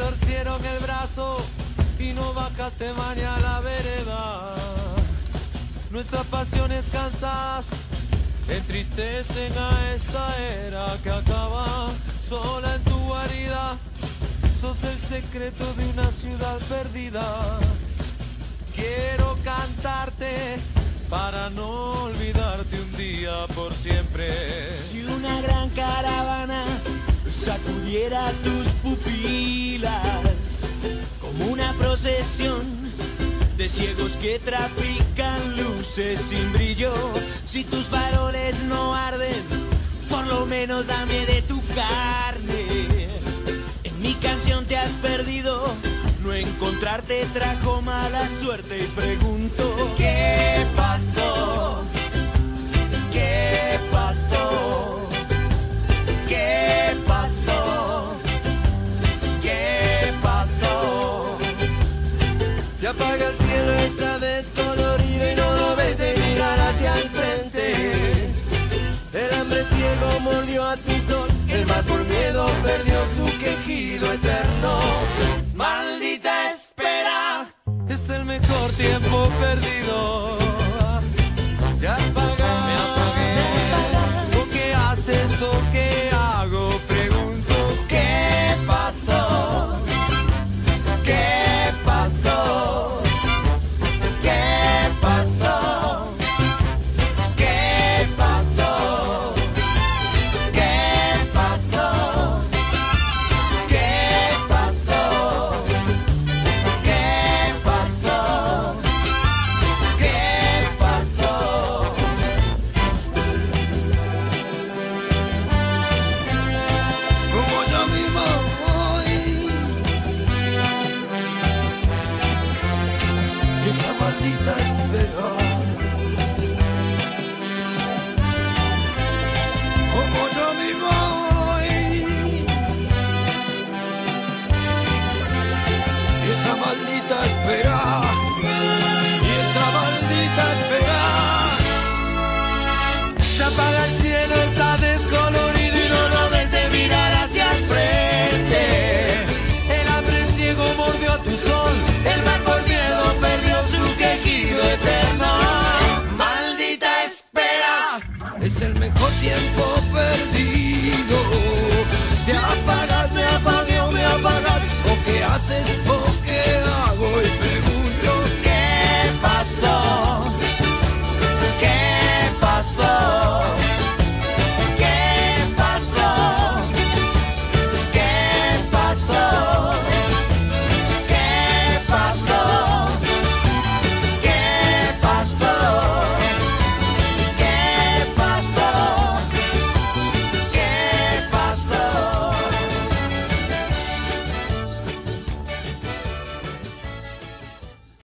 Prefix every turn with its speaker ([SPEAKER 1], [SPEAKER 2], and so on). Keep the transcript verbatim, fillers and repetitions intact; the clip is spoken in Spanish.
[SPEAKER 1] torcieron el brazo y no bajaste mañana a la vereda. Nuestras pasiones cansadas entristecen a esta era que acaba sola en tu guarida. Sos el secreto de una ciudad perdida. Quiero cantarte para no olvidarte un día por siempre.
[SPEAKER 2] Si una gran caravana sacudiera tus pupilas como una procesión de ciegos que trafican luces sin brillo, si tus faroles no arden, por lo menos dame de tu carne. En mi canción te has perdido, no encontrarte trajo mala suerte y pregunto: ¿qué pasó? ¿Qué pasó? ¿Qué pasó? ¿Qué pasó?
[SPEAKER 3] Se apaga el cielo, está descolorido y no lo ves de mirar hacia el frente. El hambre ciego mordió a tu sol, el mar por miedo perdió su quejido eterno.
[SPEAKER 1] Maldita espera, es el mejor tiempo perdido.
[SPEAKER 3] Te apagas,
[SPEAKER 1] Me apagué. ¿O qué haces o qué hago? Pregunto.
[SPEAKER 3] ¿qué pasó? ¿Qué pasó? ¿Qué pasó? ¿Qué pasó? ¿Qué pasó? ¿Qué pasó? ¿Qué pasó? ¿Qué pasó? Como yo mismo hoy, y esa maldita espera. Como yo mismo hoy, y esa maldita espera. Y esa maldita espera.
[SPEAKER 1] Se apaga el cielo, está descolorido y no lo ves de mirar hacia el frente. El hambre ciego mordió tu sol, el mar por miedo perdió su quejido eterno. Maldita espera,
[SPEAKER 3] Es el mejor tiempo